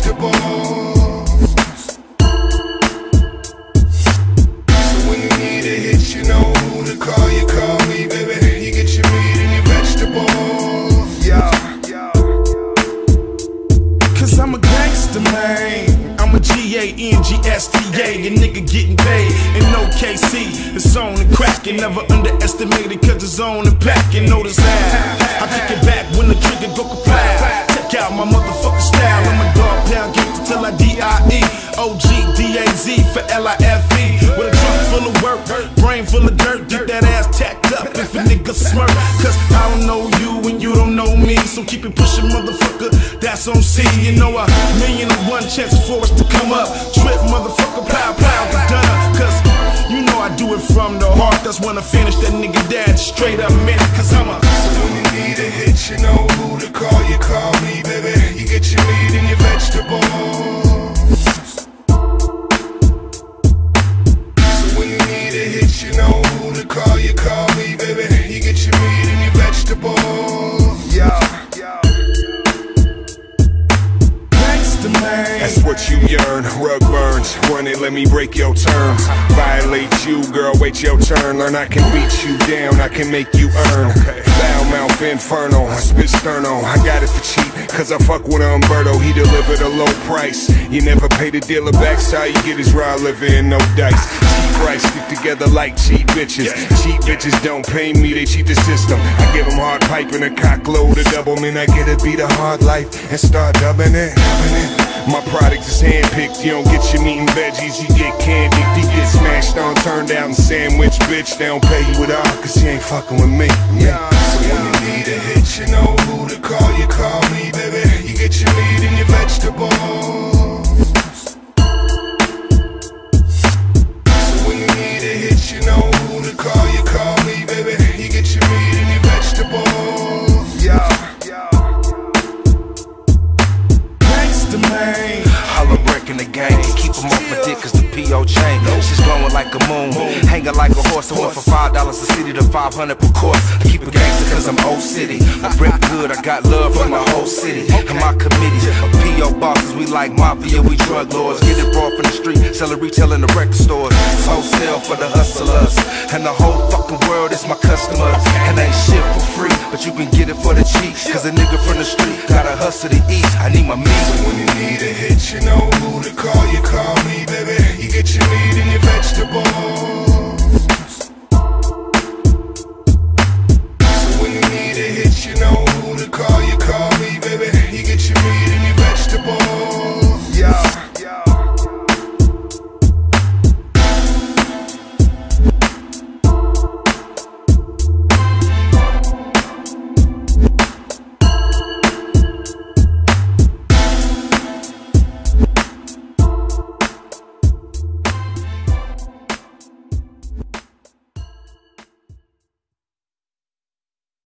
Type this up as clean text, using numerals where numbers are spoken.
vegetables. So when you need a hit, you know who to call. You call me, baby. You get your meat and your vegetables. Yeah. Cause I'm a gangster, man. I'm a G-A-N-G-S-T-A. Your nigga getting paid in OKC. It's on and crackin'. Never underestimate it cause it's on and packin'. Notice how I kick it back when the trigger go kaplow. Check out my motherfucking style. I'm a dog pound gangster till I D-I-E. O-G-D-A-Z for L-I-F-E. With a trunk full of work, brain full of dirt. Get that ass tacked up if a nigga smirk. Cause I don't know you and you don't know me. So keep it pushing, motherfucker, that's on C. You know a 1,000,001 chance for us to come up. Trip, motherfucker, pow, pow, get done up. Cause you know I do it from the heart. That's when I finish that nigga dead straight up minute. Cause I'm a so when you need a hit, you know who to call. You call me, baby. You get your meat and your vegetables. So when you need a hit, you know who to call. You call me, baby. You get your meat and your vegetables. Yeah. That's what you yearn, rug burns. Run it, let me break your terms. Violate you, girl, wait your turn. Learn I can beat you down, I can make you earn. Foul mouth inferno, I spit sterno. I got it for cheap, cause I fuck with Umberto. He delivered a low price. You never pay the dealer back, so all you get is raw liver and no dice. Cheap price, stick together like cheap bitches. Cheap bitches don't pay me, they cheat the system. I give them hard pipe and a cock load, a double man. I get a beat a hard life and start dubbing it. My product is handpicked, you don't get your meat and veggies, you get candy. You get smashed on, turned out and sandwich, bitch. They don't pay you at all, cause you ain't fucking with me. Yeah. So when you need a hit, you know who to call. You call me, baby. You get your meat and your vegetables. So when you need a hit, you know who to call. You call me, baby. You get your meat and your vegetables. Yeah. Holla breaking the game, keep them off my dick cause the P.O. chain. She's glowing like a moon, hanging like a horse. I went from $5 a city to 500 per course. I keep it gangster cause I'm old city. I rip good, I got love from the whole city. And my committee of P.O. bosses, we like mafia, we drug lords. Get it raw from the street, sell it retail in the record stores. Wholesale for the hustlers, and the whole fucking world is my customers. And ain't shit for free, but you can get it for the cheap. Cause a nigga from the street gotta hustle to eat. I need my meat. So when you need a hit, you know who to call. You call me, baby. You get your meat and your vegetables.